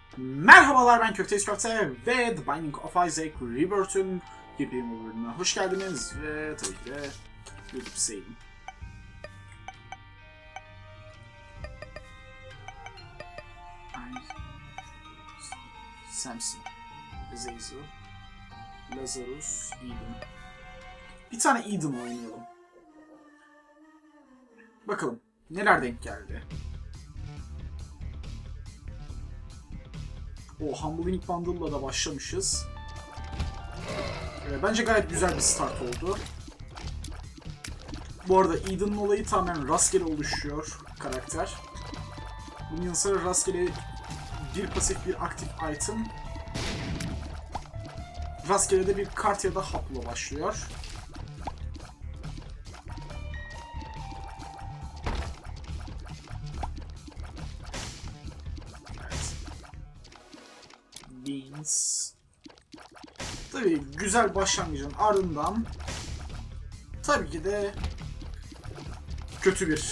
Merhabalar, ben Köfteyiz Köfte ve The Binding of Isaac Rebirth'ün yepyeni bölümüne hoş geldiniz ve tabii ki de YouTube save'im. Samson, Azazel, Lazarus, Eden. Bir tane Eden oynayalım. Bakalım neler denk geldi. O Humbling Bundle'la da başlamışız. Bence gayet güzel bir start oldu. Bu arada Eden'ın olayı tamamen rastgele oluşuyor karakter. Bunun yanı sıra rastgele bir pasif bir aktif item. Rastgele de bir kart ya da hapla başlıyor. Beans. Tabii güzel başlangıcın ardından tabii ki de kötü bir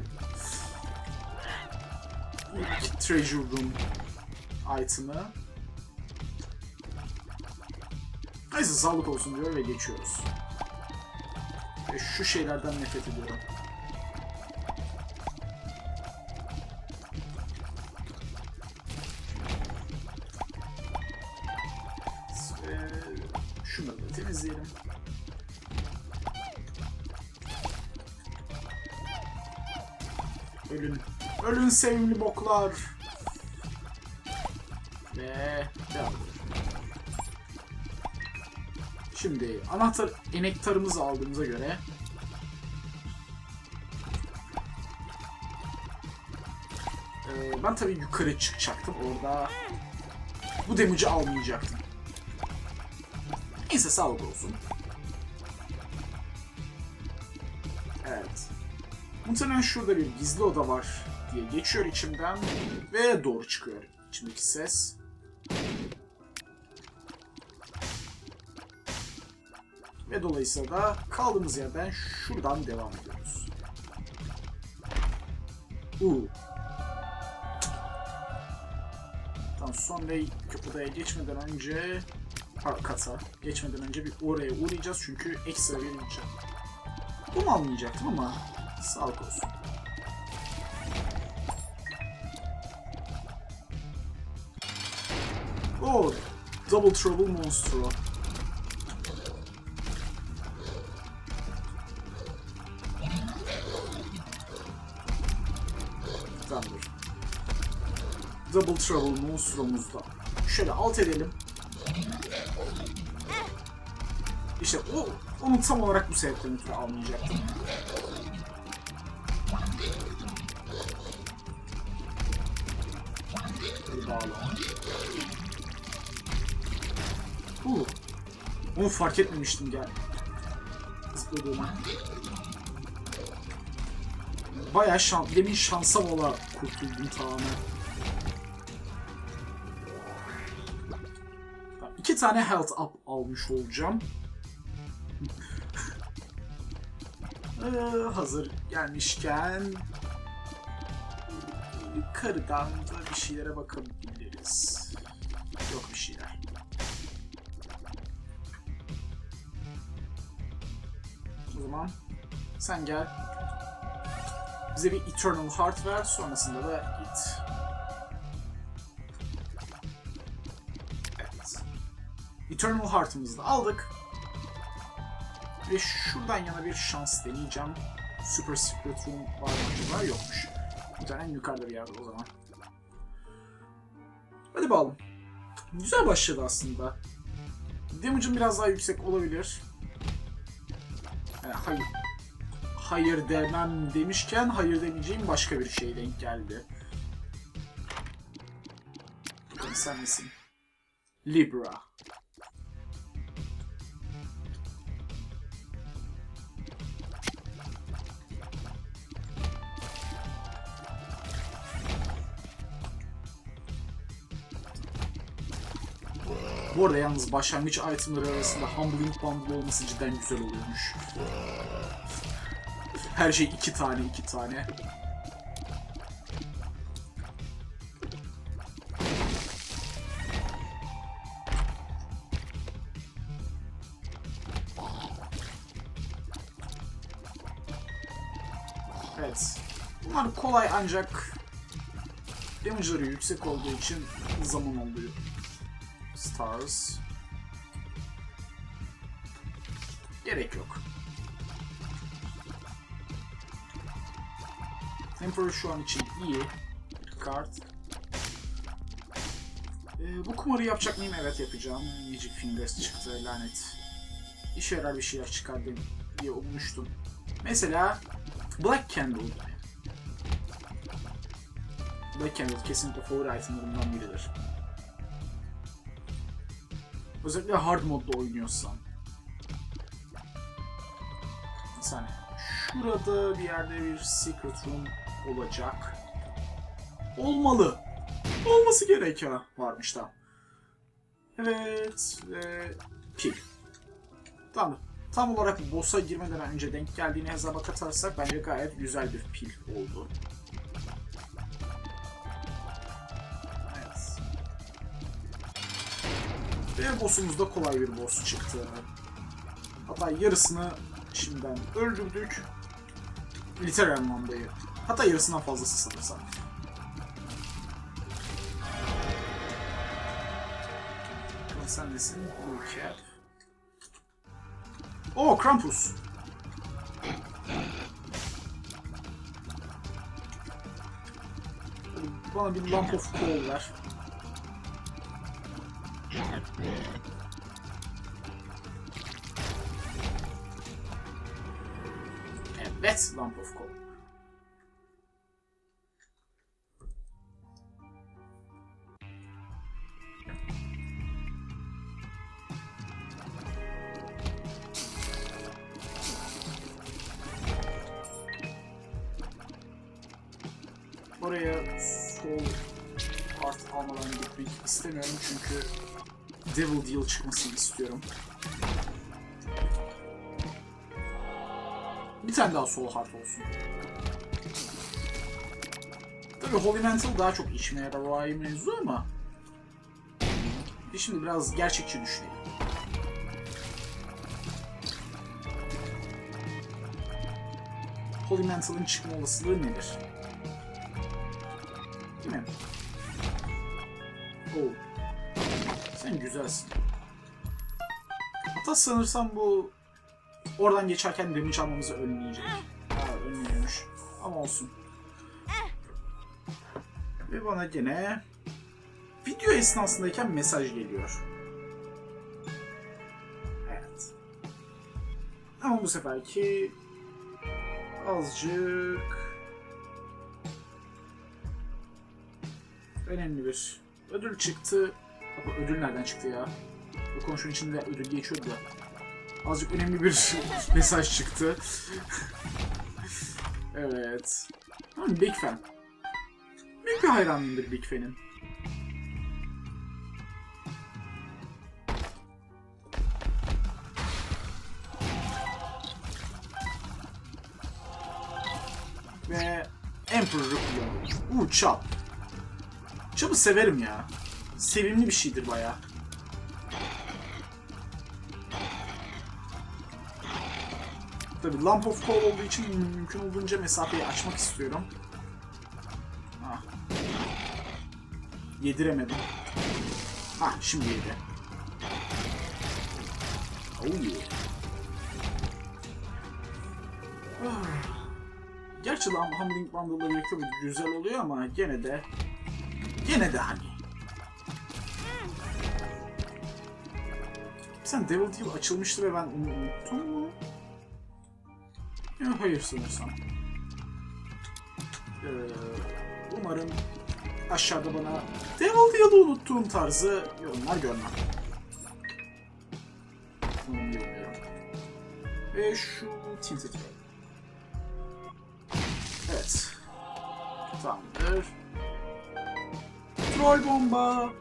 ilk Treasure Room item'ı. Neyse sağlık olsun diyor ve geçiyoruz. Ve şu şeylerden nefret ediyorum. Şunları da temizleyelim. Ölün. Ölün sevimli boklar. Ve devam edelim. Şimdi anahtar enektarımızı aldığımıza göre ben tabii yukarı çıkacaktım. Orada bu damage'ı almayacaktım. Neyse sağlık olsun. Evet. Muhtemelen şurada bir gizli oda var diye geçiyor içimden ve doğru çıkıyor içimdeki ses. Ve dolayısıyla da kaldığımız yerden şuradan devam ediyoruz. Tamam, son odaya geçmeden önce kata geçmeden önce bir oraya uğrayacağız çünkü ekstra bir can. Bunu almayacaktım ama sağlık olsun. Oh, Double Trouble Monstro. Tamamdır. Double Trouble Monstro'muzda şöyle alt edelim. İşte onu tam olarak bu sebepten ötürü almayacaktım. Böyle bağla. Onu fark etmemiştim gel. Zıpladığıma. Bayağı demin şansa vola kurtuldum tamamen. Tamam, 2 tane health up almış olacağım. Hazır gelmişken yukarıdan da bir şeylere bakabiliriz. Yok bir şeyler. O zaman sen gel. Bize bir Eternal Heart ver, sonrasında da git. Evet. Eternal Heart'ımızı da aldık. Ve şuradan yana bir şans deneyeceğim. Super Secret Room var mı acaba? Yokmuş. Muhtemelen yukarıda bir yerde o zaman. Hadi bakalım. Güzel başladı aslında. Damage'ım biraz daha yüksek olabilir. Yani hayır demem demişken hayır demeyeceğim başka bir şey denk geldi. Bakalım sen misin? Libra. Bu arada yalnız başlangıç itemları arasında Humbling Bundle olması cidden güzel oluyormuş. Her şey 2 tane. Evet. Bunlar kolay ancak damage'ları yüksek olduğu için zaman oluyor. Stars. Gerek yok. Emperor şu an için iyi. Kart. Bu kumarı yapacak mıyım? Evet, yapacağım. Magic Fingers çıktı, lanet. İşe yarar bir şeyler çıkardım diye ummuştum. Mesela Black Candle. Black Candle kesinlikle favori itemlerimden biridir. Özellikle hard modda oynuyorsan. Bir saniye. Şurada bir yerde bir secret room olacak. Olmalı. Olması gerek ya. Varmış da. Evet. Pil. Tamam. Tam olarak boss'a girmeden önce denk geldiğini hesaba katarsak bence gayet güzel bir pil oldu. Evet. Ve boss'umuz da kolay bir boss çıktı. Hatta yarısını şimdiden öldürdük. Literal anlamda. Hatta yarısından fazlası sanırsam. Sen nesin? Blue Cap. Oo, Krampus. Bana bir Lamp of Coal ver. Evet, Lamp of Coal. Oraya sol art almadan gitmek istemiyorum çünkü Devil Deal çıkmasını istiyorum. Bir tane daha sol heart olsun. Tabii Holy Mantle daha çok işime yarar o ay mevzu ama şimdi biraz gerçekçi düşünelim. Holy Mantle'ın çıkma olasılığı nedir? Değil mi? Oh. Sen güzelsin. Hatta sanırsam bu oradan geçerken damage almamızı önleyecek. Ha, önlüyormuş. Ama olsun. Ve bana gene video esnasındayken mesaj geliyor. Evet. Ama bu seferki azıcık önemli bir ödül çıktı. Bak, ödül nereden çıktı ya? Bu konuşmanın içinde ödül geçiyordu da. Azıcık önemli bir mesaj çıktı. Evet. Big fan. Büyük bir hayranımdır Big Fan'in. Ve Emperor'ı kullanıyorum. Chop. Chop'u severim ya. Sevimli bir şeydir bayağı. Tabii Lamp of Coal olduğu için mümkün olduğunca mesafeyi açmak istiyorum. Ah. Yediremedim. Ah, şimdi yedi. Oh yeah. Ah. Gerçi Humbling Bundle'la birlikte güzel oluyor ama gene de hani. Sen Devil Deal açılmıştı ve ben onu unuttum mu? Ya hayır sanırsam. Umarım aşağıda bana Devil Deal'ı unuttuğum tarzı yorumlar görmem. Bunu bilmiyorum. Ve şu Tinted Ray. Evet. Tamamdır. Troll bomba.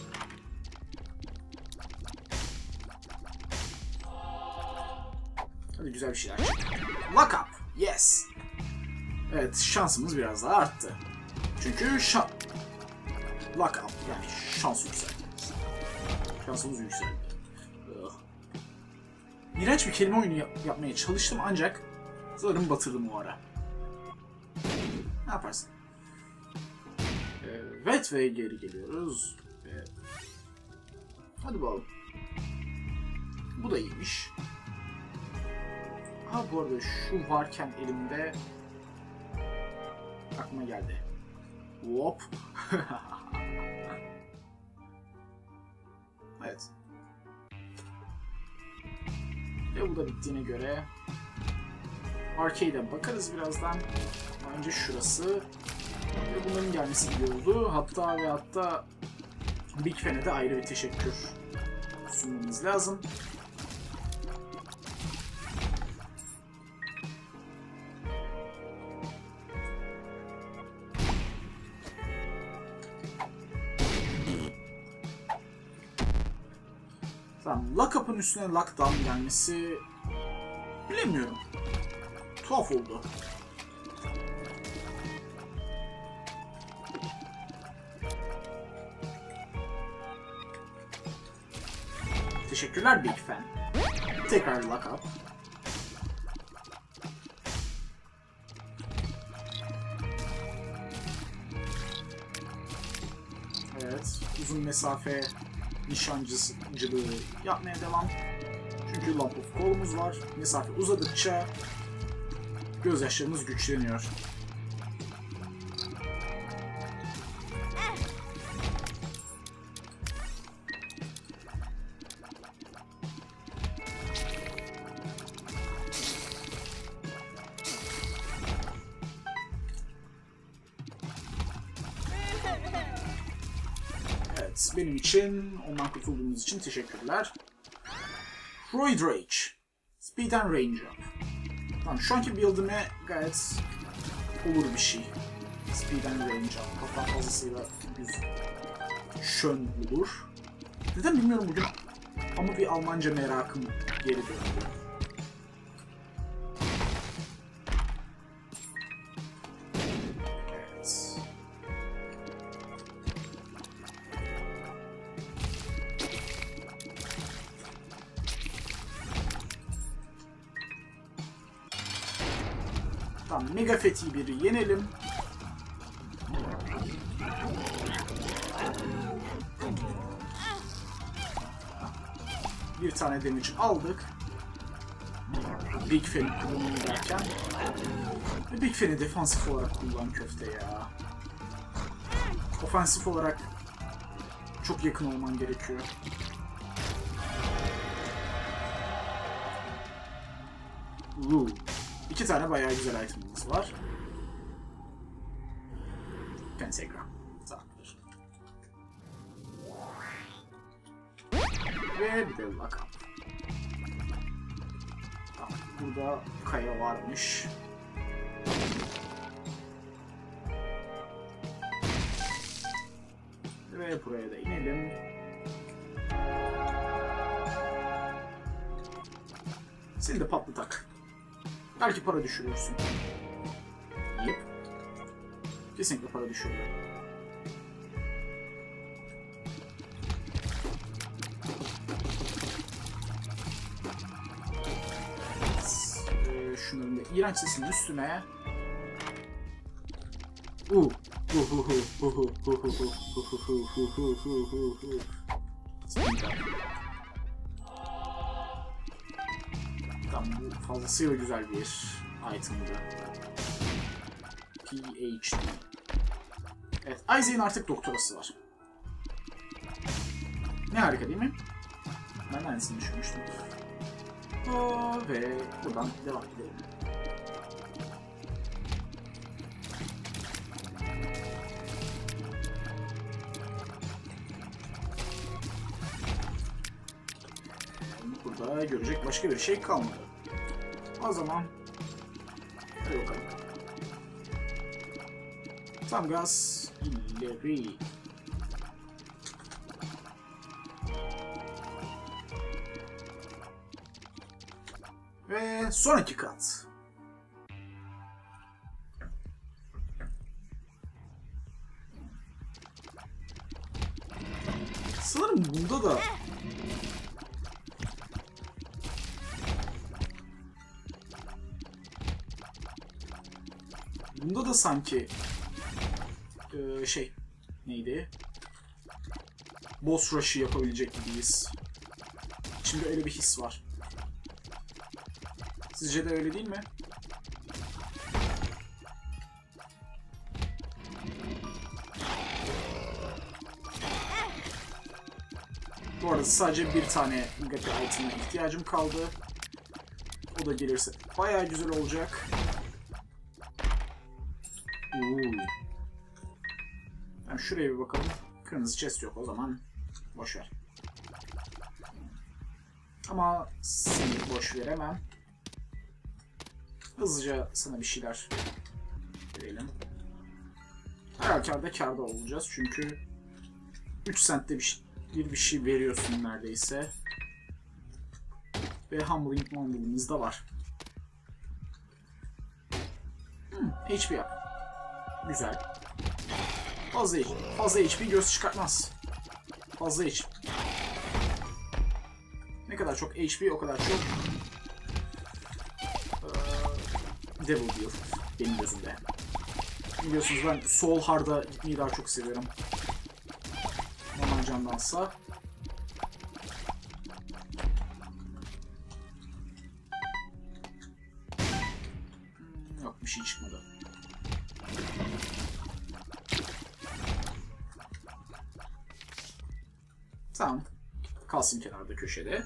Hadi güzel bir şeyler. Lock up. Yes. Evet, şansımız biraz daha arttı. Çünkü lock up yani şans yükseldi. Şansımız yükseldi. İğrenç bir kelime oyunu yapmaya çalıştım ancak sanırım batırdım o ara. Ne yaparsın? Evet ve geri geliyoruz. Hadi bakalım. Bu da iyiymiş. Ha bu arada şu varken elimde aklıma geldi. Hop. Evet. Ve bu da bittiğine göre arcade'e bakarız birazdan. Önce şurası. Ve bunların gelmesi iyi oldu. Hatta Big Fan'e de ayrı bir teşekkür sunmamız lazım. Tamam, Lock Up'ın üstüne Lockdown gelmesi bilemiyorum. Tuhaf oldu. Teşekkürler Big Fan. Tekrar Lock Up. Evet, uzun mesafe nişancılığı yapmaya devam. Çünkü Lump of Coal'umuz var. Mesafe uzadıkça gözyaşlarımız güçleniyor. Evet, benim için, ondan kurtulduğumuz için teşekkürler. Roid Rage. Speed and Range Up. Tamam, şu anki build'ime gayet olur bir şey. Speed and Range Up. Hatta fazlasıyla şön olur. Neden bilmiyorum bugün ama bir Almanca merakım geri döndü. Evet. Tamam, Mega Fethi'yi biri yenelim. Bir tane damage aldık. Big Fan'i kullanayım derken. Big Fan'i defansif olarak kullan köfte ya. Ofansif olarak çok yakın olman gerekiyor. İki tane bayağı güzel itemimiz var. Pentagram. Tamamdır. Ve bir de Lock Up. Tamam, burada kaya varmış. Ve buraya da inelim. Seni de patlatak. Belki para düşürürsün. Yep. Kesinlikle para düşürüyor. Şunların da iğrenç sesinin üstüne. Tamam, bu fazlasıyla güzel bir item'dı. PhD. Evet, Isaac'in artık doktorası var. Ne harika değil mi? Ben aynısını düşünmüştüm. Ve buradan devam edelim. Burada görecek başka bir şey kalmadı. O zaman hadi bakalım. Tam gaz ileri. Ve sonraki kat. Sanırım bunda da Bunda da sanki neydi? Boss rush'ı yapabilecek gibiyiz. Şimdi öyle bir his var. Sizce de öyle değil mi? Bu arada sadece bir tane Gapi item'a ihtiyacım kaldı. O da gelirse bayağı güzel olacak. Yani şuraya bir bakalım. Kırmızı chest yok, o zaman boşver. Ama seni boş veremem. Hızlıca sana bir şeyler verelim. Her halükarda kârda olacağız çünkü 3 centte bir şey veriyorsun neredeyse. Ve humbling mumbling'imiz da var. HP yap. Güzel. Fazla HP göz çıkartmaz. Fazla HP. Ne kadar çok HP o kadar çok Devil Deal benim gözümde. Biliyorsunuz ben Soul Hard'a gitmeyi daha çok seviyorum. Normal candansa. Yok, bir şey çıkmadı. Tamam. Kalsın kenarda köşede.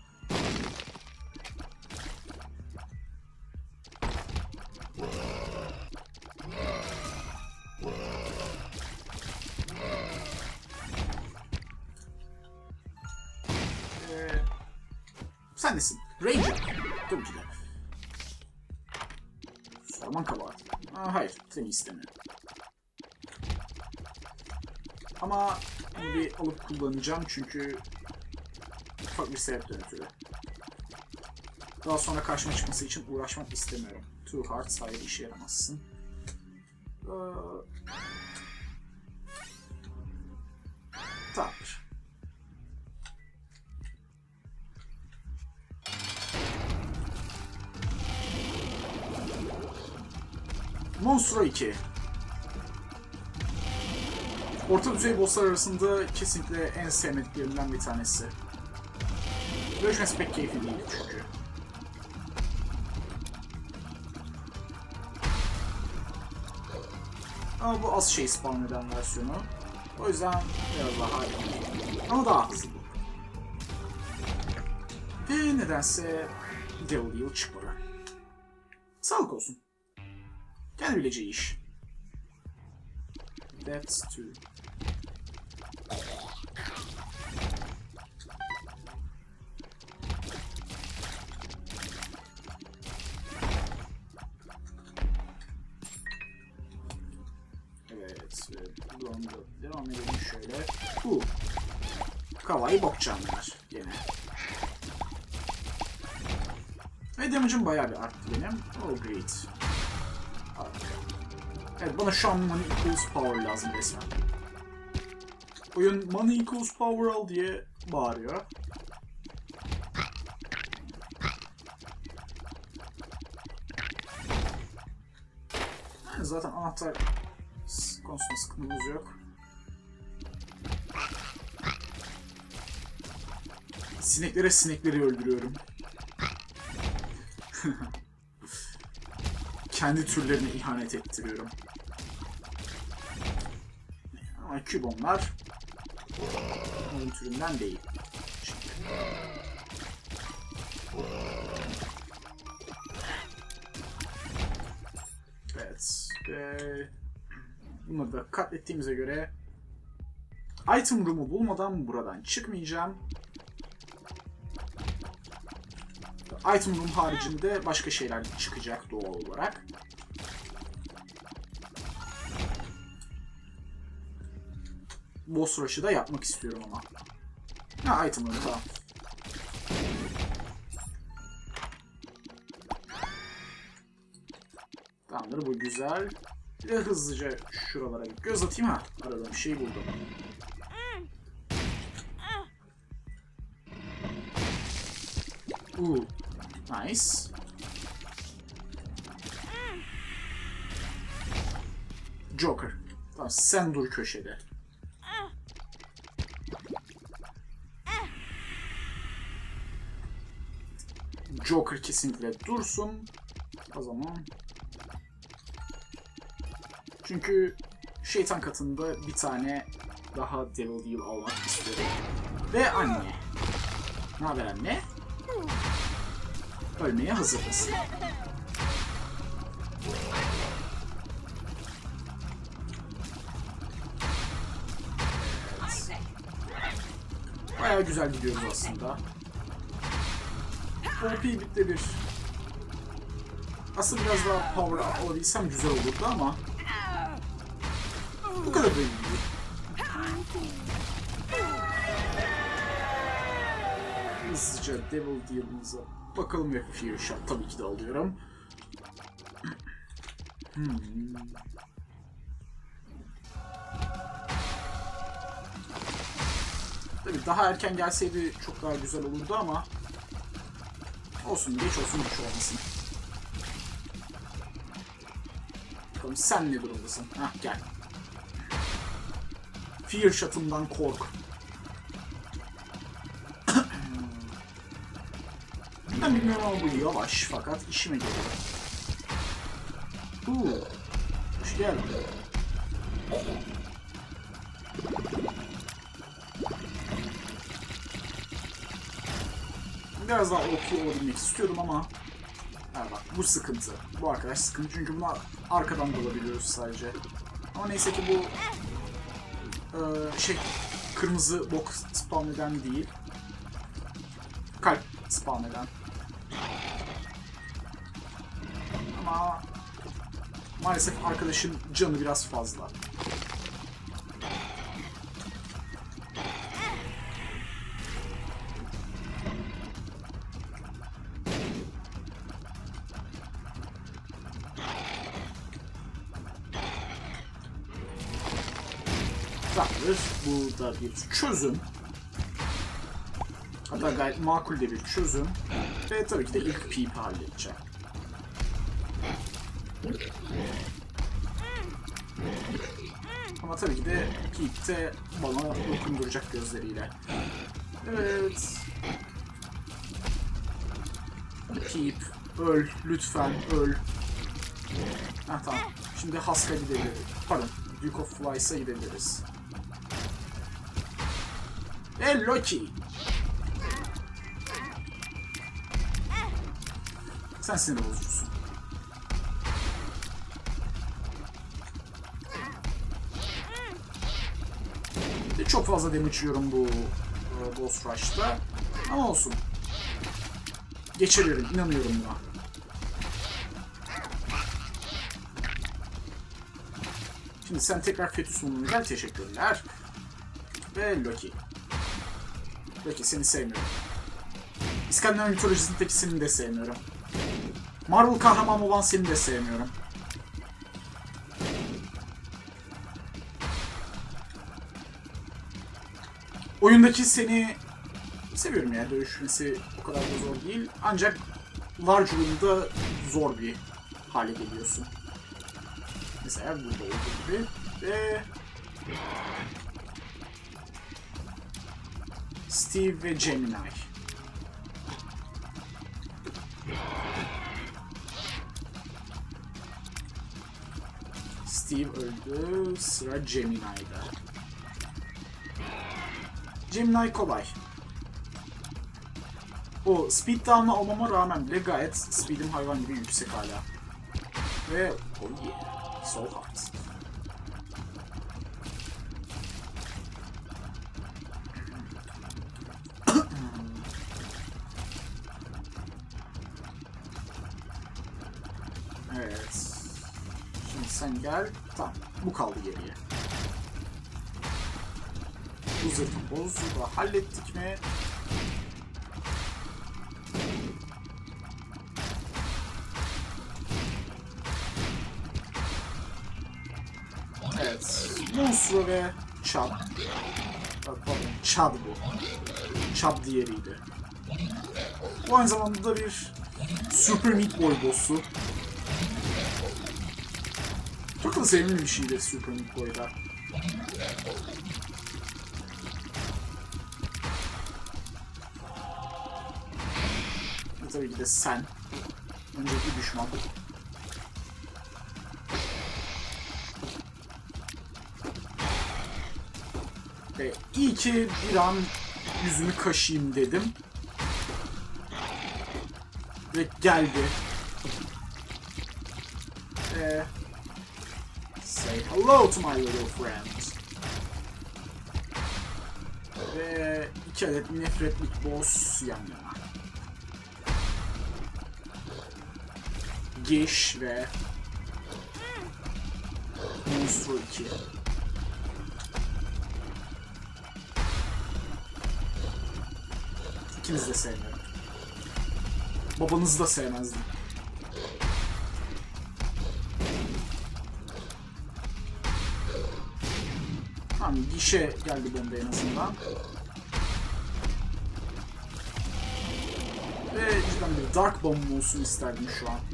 Sen nesin? Ranger. Tabii ki de. Sorman kabahat. Hayır, seni istemiyorum. Ama bunu bir alıp kullanacağım çünkü ufak bir sebepten ötürü. Daha sonra karşıma çıkması için uğraşmak istemiyorum. Too hard, hayır işe yaramazsın. Tamamdır. Monstro 2. Orta düzey bosslar arasında kesinlikle en sevmediklerimden bir tanesi. Dövüşmesi pek keyifli değil çünkü. Ama bu az şey spawn eden versiyonu. O yüzden biraz daha iyi. Ama daha hızlı bu. Ve nedense Devil Deal çıkmadı. Sağlık olsun. Kendi bileceği iş. That's two. Evet, devam edelim şöyle. Kavayı bokcanlar gene. Ve damage'ım bayağı bir arttı benim. Oh great. Evet, bana şu an money equals power lazım resmen. Oyun money equals power al diye bağırıyor. Yani zaten anahtar konusunda sıkıntımız yok. Sinekleri öldürüyorum. Kendi türlerine ihanet ettiriyorum. Ama kübonlar onun türünden değil. Evet. Bunları da katlettiğimize göre item room'u bulmadan buradan çıkmayacağım. Item room haricinde başka şeyler çıkacak doğal olarak. Boss rush'ı da yapmak istiyorum ama. Ha, item room, tamam. Tamamdır, bu güzel. Bir de hızlıca şuralara bir göz atayım, ha. Aradığım şeyi buldum. Nice. Joker. Tamam, sen dur köşede. Joker kesinlikle dursun. O zaman. Çünkü şeytan katında bir tane daha Devil Deal almak istiyorum. Ve anne. Ne haber anne? Ölmeye hazır mısın? Evet. Bayağı güzel gidiyoruz aslında. OP bitti bir. Aslında biraz daha power alabilsem güzel olurdu ama bu kadar da iyi. Hızlıca Devil Deal'ımıza bakalım ve Fear Shot tabii ki de alıyorum. Tabii daha erken gelseydi çok daha güzel olurdu ama olsun, geç olsun, güç olmasın. Bakalım sen ne durumdasın? Hah, gel. Fear Shot'ımdan kork. Ben bilmiyorum ama bu yavaş fakat işime geliyor. Hoş geldin. Biraz daha OP olabilmek istiyordum ama bak bu sıkıntı. Bu arkadaş sıkıntı çünkü buna arkadan dalabiliyoruz sadece. Ama neyse ki bu kırmızı bok spawn eden değil. Kalp spawn eden. Ama maalesef arkadaşın canı biraz fazla. Tamamdır. Bu da bir çözüm. Hatta gayet makul de bir çözüm. Ve tabii ki de ilk Peep'i halledeceğim. Ama tabii ki de Peep de bana dokunduracak gözleriyle. Evet. Peep, öl. Lütfen öl. Ha tamam. Şimdi Husk'a gidebiliriz. Pardon. Duke of Flies'a gidebiliriz. Ve Loki. Sen sinir bozucusun. Çok fazla damage yiyorum bu boss rush'ta. Ama olsun. Geçebilirim. İnanıyorum buna. Şimdi sen tekrar Fetüs Moon'una gel. Teşekkürler. Ve Loki. Loki seni sevmiyorum. İskandinav mitolojisindeki seni de sevmiyorum. Marvel kahramanı olan seni de sevmiyorum. Oyundaki seni seviyorum ya. Dövüşmesi o kadar da zor değil. Ancak large room'da zor bir hale geliyorsun. Mesela burada olduğu gibi. Ve Steve ve Gemini. Steve öldü. Sıra Gemini'de. Gemini kolay. O speed down'la olmama rağmen bile gayet speed'im hayvan gibi yüksek hala. Ve oh yeah, so hot. Evet. Şimdi sen gel. Tamam. Bu kaldı geriye. Bu zırhı bozu da hallettik mi? Evet. Monstro ve Chad. Pardon. Chad bu. Chad diğeriydi. Bu aynı zamanda da bir Super Meat Boy boss'u. Çok da sevimli bir şeydir Super Meat Boy'da. Tabii ki de sen. Önceki düşman. Ve iyi ki bir an yüzünü kaşıyım dedim. Ve geldi. Say hello to my little friend. Ve 2 adet nefretlik boss yan yana. Gish ve Monstro 2. İkinizi de sevmiyorum. Babanızı da sevmezdim. Tamam, Gish'e geldi bomba en azından. Ve cidden bir Dark Bomb olsun isterdim şu an.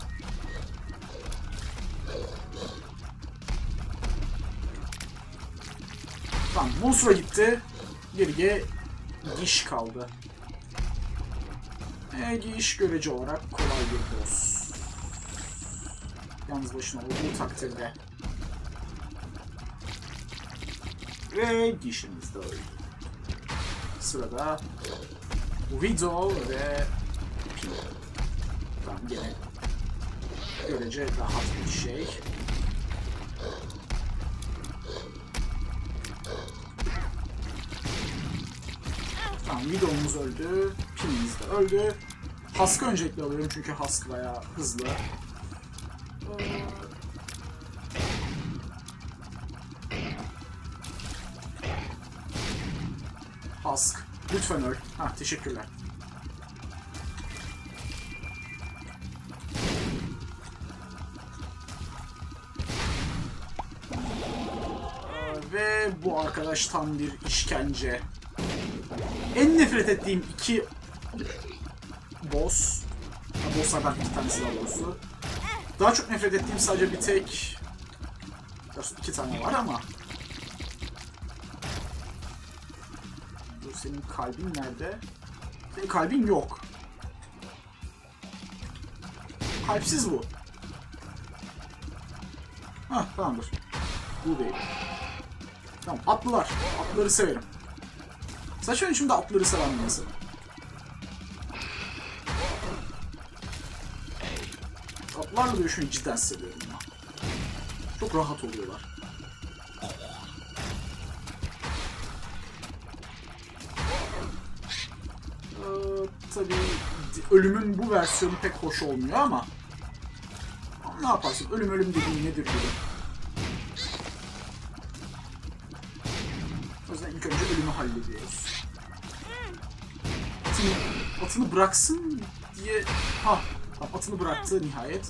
Tamam, Monstro gitti. Geriye Gish kaldı. Gish görece olarak kolay bir boss. Yalnız başına olduğu takdirde. Ve Gish'imiz de öldü. Sırada Widow ve Pin. Tamam, gene görece rahat bir şey. Tamam, Widow'umuz öldü, Pin'imiz de öldü. Husk'ı öncelikle alıyorum çünkü Husk bayağı hızlı. Husk, lütfen öl. Ha, teşekkürler. Ve bu arkadaş tam bir işkence. En nefret ettiğim 2 boss. Bosslardan 2 tanesi daha doğrusu. Daha çok nefret ettiğim sadece bir tek... 2 tane var ama... Dur, senin kalbin nerede? Senin kalbin yok. Kalpsiz bu. Hah, tamamdır. Bu değil. Tamam, atlılar. Atlıları severim. Saçma içimde atları seven bir insan. Atlarla dövüşmeyi cidden seviyorum ya. Çok rahat oluyorlar. Tabii ölümün bu versiyonu pek hoş olmuyor ama ne yaparsın? Ölüm dediğin nedir dedim. O yüzden ilk önce ölümü hallediyoruz. Atını bıraksın diye... Ha, atını bıraktı nihayet.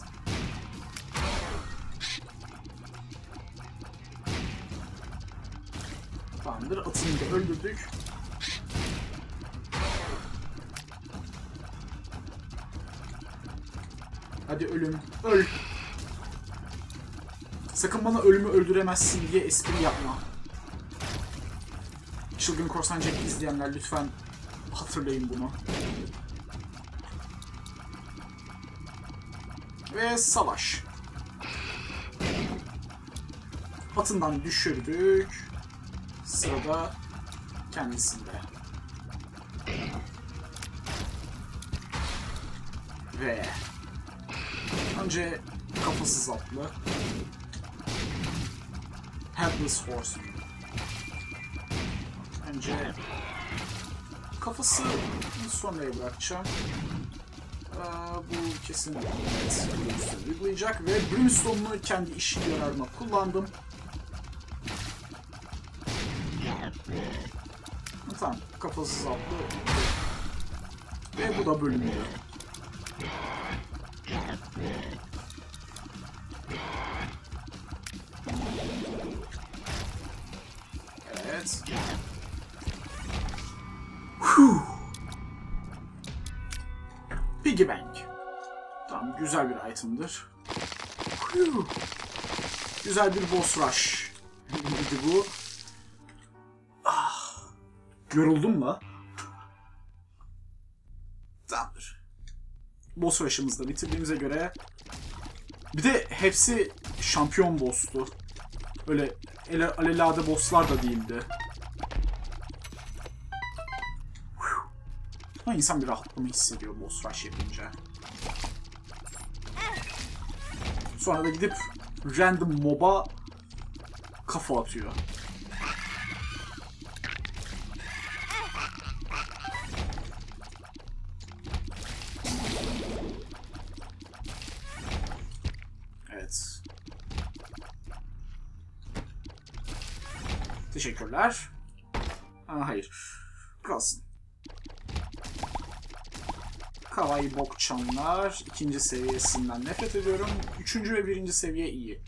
Tamamdır, atını da öldürdük. Hadi ölüm, öl! Sakın bana ölümü öldüremezsin diye espri yapma. Çılgın Korsan Jack izleyenler lütfen hatırlayın bunu. Ve savaş. Atından düşürdük. Sırada kendisinde. Ve önce kafasız atlı. Headless Horseman. Önce kafası sonraya bırakacağım. Bu kesin Brimstone uygulayacak ve Brimstone'u kendi iş yararıma kullandım. Tamam, kafasız atlı. Ve bu da bölümdü. Evet. Piggy Bank. Tamam, güzel bir item'dır. Güzel bir boss rush. Neydi bu? Ah. Yoruldum la. Tamamdır. Boss rush'ımızı da bitirdiğimize göre... Bir de hepsi şampiyon boss'tu. Öyle alelade boss'lar da değildi. Ama insan bir rahatlama hissediyor boss rush yapınca. Sonra da gidip random mob'a kafa atıyor. Evet. Teşekkürler. Aa, hayır. Kalsın. Kawaii bokçanlar. 2. seviyesinden nefret ediyorum. 3. ve 1. seviye iyi.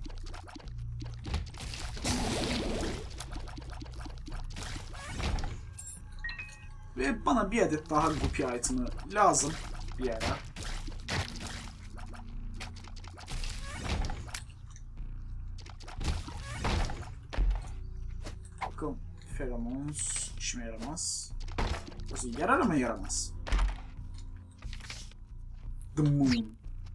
Ve bana bir adet daha Guppy item'ı lazım bir ara. Bakalım. Pheromones işime yaramaz. Yarar ama yaramaz. The Moon.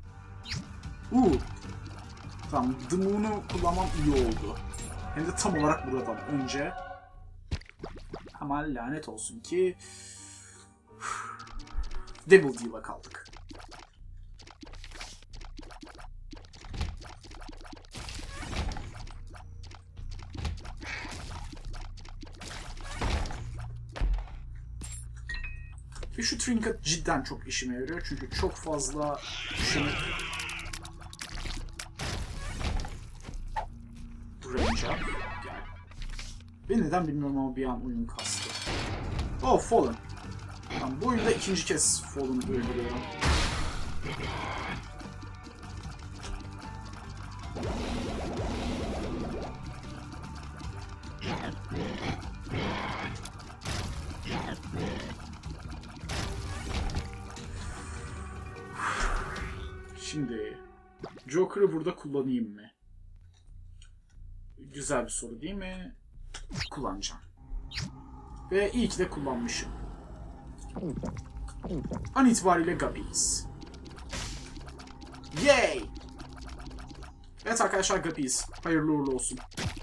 Tamam, The Moon'u kullanmam iyi oldu. Hem de tam olarak buradan önce. Ama lanet olsun ki Devil Deal'a kaldık. Ve şu trinket cidden çok işime yarıyor çünkü çok fazla düşünüp duracağım. Yani. Ve neden bilmiyorum ama bir an oyun kastı. Oh, Fallen. Tamam, bu oyunda 2. kez Fallen'ı öldürüyorum. Şimdi Joker'ı burada kullanayım mı? Güzel bir soru değil mi? Kullanacağım. Ve iyi ki de kullanmışım. An itibariyle Guppy's. Yay! Evet arkadaşlar, Guppy's. Hayırlı uğurlu olsun.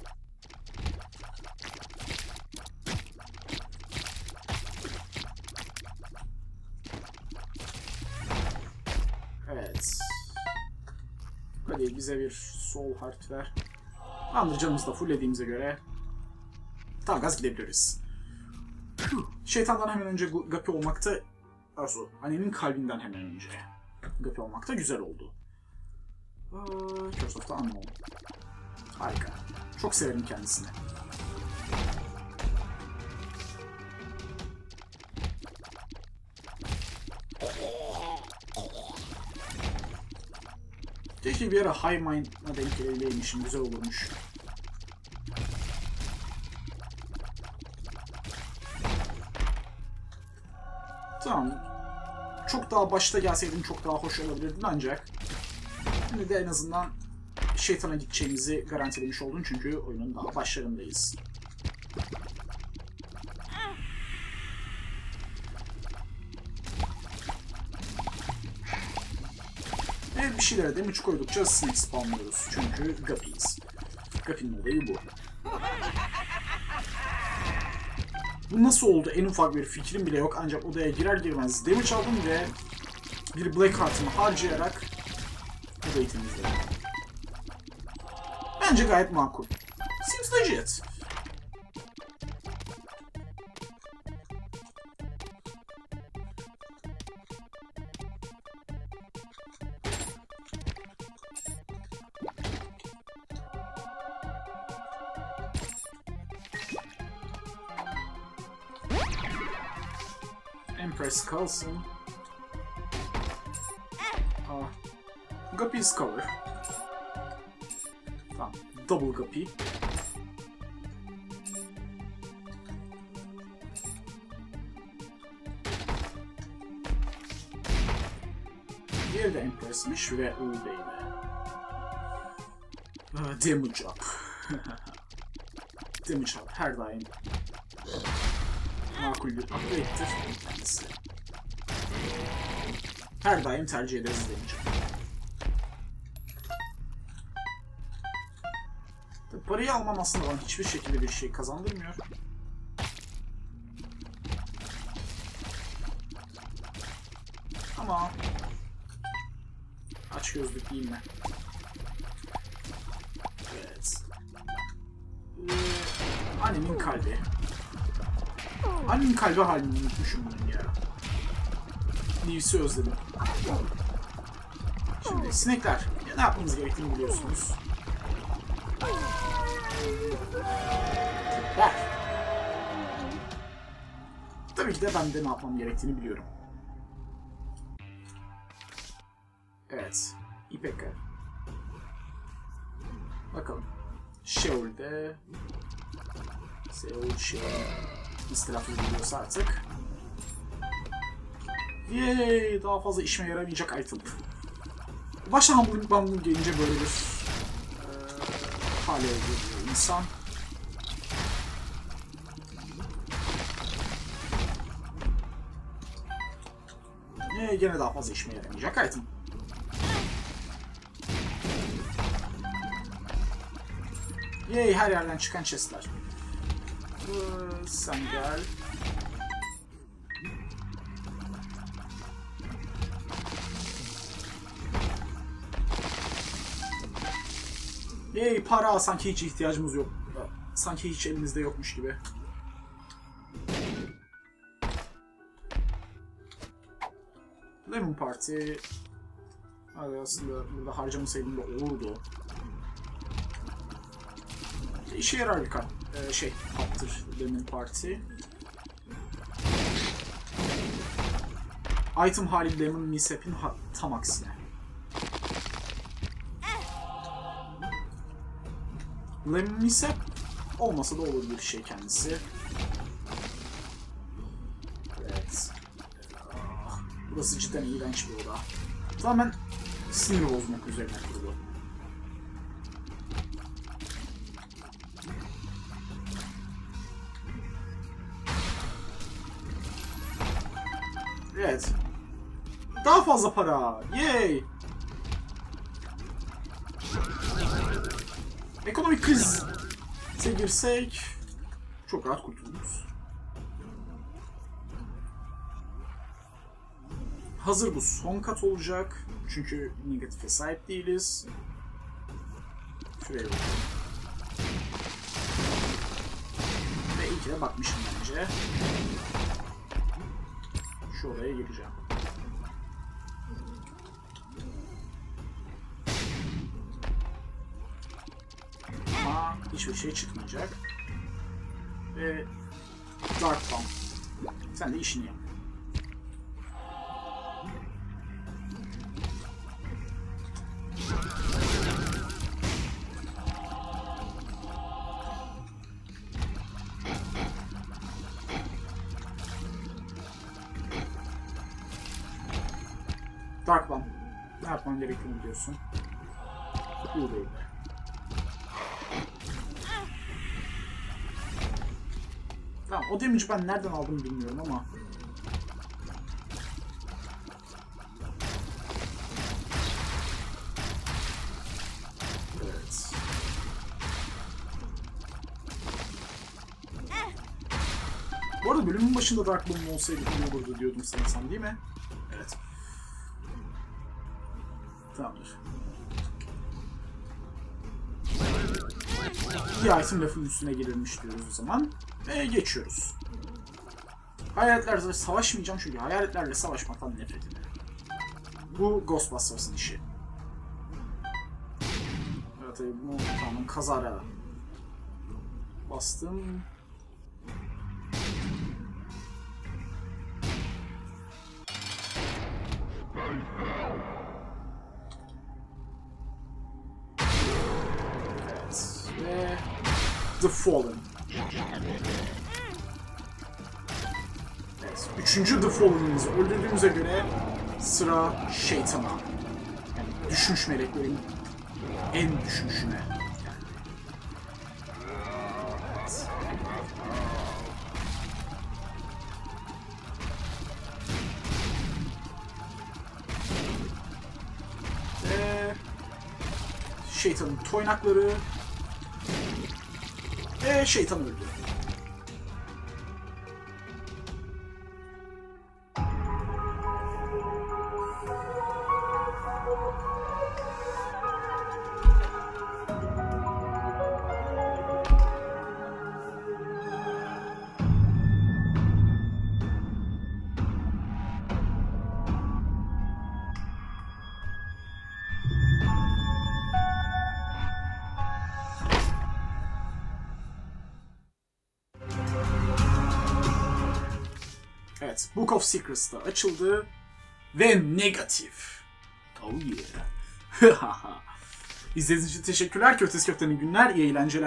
Evet. Hadi bize bir soul heart ver. Andır, canımızı da fulllediğimize göre tam gaz gidebiliriz. Şeytandan hemen önce Guppy olmakta, annenin kalbinden hemen önce Guppy olmakta güzel oldu. Curse of the Unknown. Harika. Çok severim kendisini. Keşke bir ara High Mind'a denk gelebileymişim. Güzel olurmuş. Tamam. Çok daha başta gelseydim çok daha hoş olabilirdin ancak şimdi de en azından şeytana gideceğimizi garantilemiş oldun çünkü oyunun daha başlarındayız. Ve bir şeylere damage koydukça snake spawnlıyoruz çünkü Guppy's. Guppy'nin olayı bu. Bu nasıl oldu? En ufak bir fikrim bile yok ancak odaya girer girmez damage aldım ve bir Black Heart'ımı harcayarak odayı temizledim. Bence gayet makul. Seems legit. Empress kalsın. Guppy's cover. Tamam. Double Guppy. Diğeri de Empress'miş ve Uldey'de. Damage up. Damage up her daim makul bir upgrade'tir kendisi. Her daim tercih ederiz damage up. Parayı almam aslında bana hiçbir şekilde bir şey kazandırmıyor. Ama aç gözlük değil mi? Evet. Annemin kalbi. Annemin kalbi halini unutmuşum bunun ya. News'i özledim. Şimdi sinekler. Ya ne yapmamız gerektiğini biliyorsunuz. Ver. Tabii ki de ben de ne yapmam gerektiğini biliyorum. Evet. İpek. Bakalım. Seul'de nasıl telaffuz ediliyorsa artık. Yeee! Daha fazla işime yaramayacak item. Başta Humble Bundle gelince böyle bir hale geliyor insan. Gene daha fazla işime yaramayacak item. Yey, her yerden çıkan chestler. Sen gel. Yey, para sanki hiç ihtiyacımız yok. Sanki hiç elimizde yokmuş gibi. Lemon Party. Hadi aslında burada harcamasaydım da olurdu. İşe yarar bir kaptır Lemon Party. Item hali Lemon Misap'in tam aksine. Lemon Misap olmasa da olur bir şey kendisi. Evet. Burası cidden iğrenç bir oda. Tamamen sinir bozmak üzerine kurulu. Evet. Daha fazla para. Yay! Ekonomik krize girsek çok rahat kurtuluruz. Hazır bu son kat olacak. Çünkü negatife sahip değiliz. Şuraya bakalım. Ve iyi ki de bakmışım bence. Şu odaya gireceğim. Ama hiçbir şey çıkmayacak. Ve Dark Bomb. Sen de işini yap. Dark Bomb. Ne yapman gerektiğini biliyorsun. Buradayım. Tamam, o damage'i ben nereden aldım bilmiyorum ama. Evet. Bu arada bölümün başında Dark Bomb olsaydı iyi olurdu diyordum sanırsam, değil mi? Evet. Tamamdır. Bir item lafın üstüne girilmiş diyoruz o zaman. Ve geçiyoruz. Hayaletlerle savaşmayacağım çünkü hayaletlerle savaşmaktan nefret ederim. Bu Ghostbusters'ın işi. Evet tabii bunu tamamen kazara bastım. Evet ve The Fallen. Evet, 3. The Fallen'ımızı öldürdüğümüze göre sıra şeytana. Yani düşmüş meleklerin en düşmüşüne. Şeytanın toynakları. Şeytan öldü. Evet, Book of Secrets da açıldı. Ve negatif. Oh yeah. İzlediğiniz için teşekkürler. Köftesi Köfte'nin günler, iyi eğlenceler.